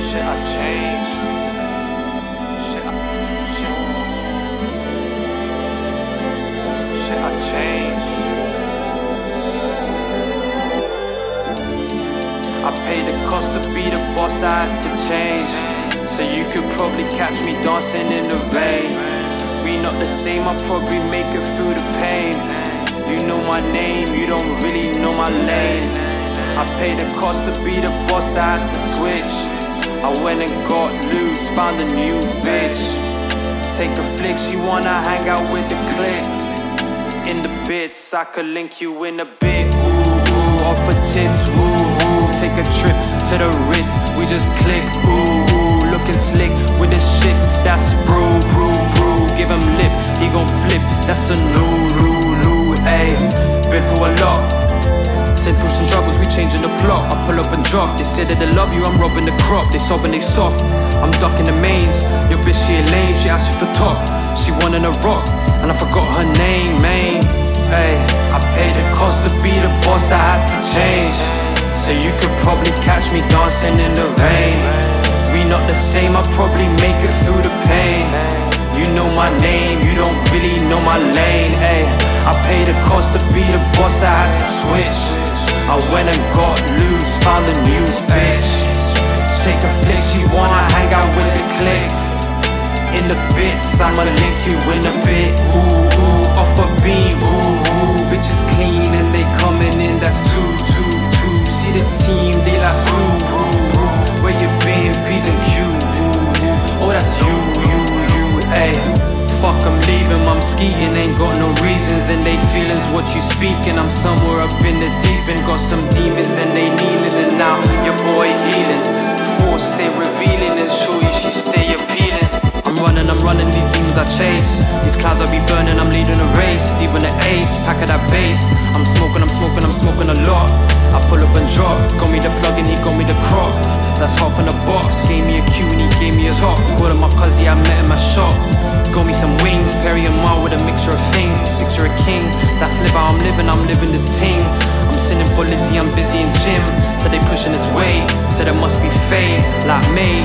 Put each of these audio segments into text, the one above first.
Shit, I changed. Shit, I changed. I paid the cost to be the boss, I had to change. So you could probably catch me dancing in the rain. We not the same, I'll probably make it through the pain. You know my name, you don't really know my lane. I paid the cost to be the boss, I had to switch. I went and got loose, found a new bitch. Take a flick, she wanna hang out with the clique. In the bits, I could link you in a bit. Ooh, ooh, off her tits, woo, woo. Take a trip to the Ritz, we just click. Ooh, ooh, looking slick with the shits. That's brew, brew, brew. Give him lip, he gon' flip. That's a new, ayy. Been through a lot. Sent through some struggles, we changing the plot. I pull up and drop. They said that they love you, I'm robbing the crop. They sobbing, they soft. I'm ducking the mains. Your bitch, she ain't lame. She asked you for top. She wanted a rock, and I forgot her name, man. Hey, I paid the cost to be the boss, I had to change. So you could probably catch me dancing in the rain. We not the same, I'll probably make it through the pain. You know my name, you don't really know my lane. Ay, I paid the cost to be the boss, I had to switch. I went and got loose, found a new bitch. Take a flick, she wanna hang out with the clique. In the bits, I'ma link you in a bit. Ooh, ooh, off a beam, ooh, ooh. Bitches clean and they coming in, that's two. See the team, they like ooh, ooh. Where you been, P's and Q's. Oh, that's you, ayy. Fuck, I'm leaving, I'm skeeting, ain't got no reasons. And they feelings what you speaking. I'm somewhere up in the deep end, got some demons and they kneeling. And now your boy healing. Force stay revealing and show you she stay appealing. I'm running, these demons I chase. These clouds I be burning, I'm leading a race. Steven the ace, pack of that bass. I'm smoking a lot. I pull up and drop, got me the plug and he got me the crop. That's half in a box, gave me a Q and he gave me a top. Called him my cuzzy, I met him at shop. Got me some wings, Perry and Mar with a mixture of things. Picture a king, that's live how I'm living this ting. I'm sending for Lizzie, I'm busy in gym. Said they pushing this way, said it must be fame, like me.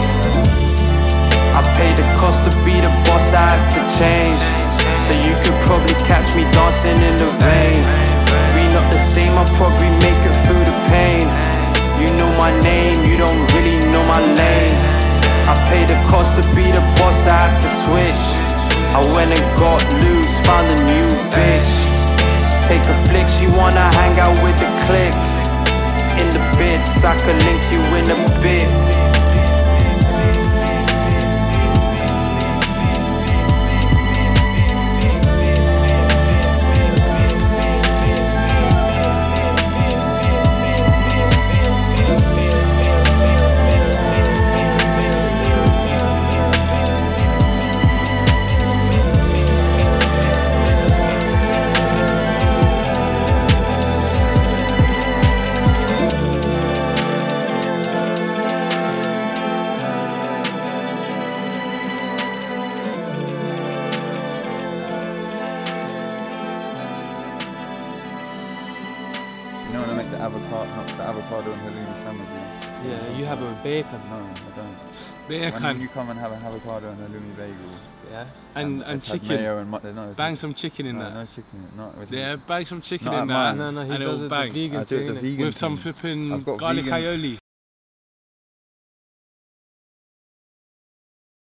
I paid the cost to be the boss, I had to change. So you could probably catch me dancing in the rain. We not the same, I'll probably make it through the pain. You know my name, you don't really know my lane. I paid the cost to be the boss, I had to switch. I went and got loose, found a new bitch. Take a flick, she wanna hang out with the clique. In the bits, I could link you in a bit. You know when I make the avocado and halloumi sandwiches? Yeah, you have it with bacon. No, I don't. Bacon. When you come and have an avocado and halloumi bagel. Yeah. And chicken. Mayo and no, bang some chicken in that. No chicken. Not with yeah, bang some chicken not in that. No, he does it the vegan I do it the thing, vegan with some thing. flipping I've got garlic vegan, aioli.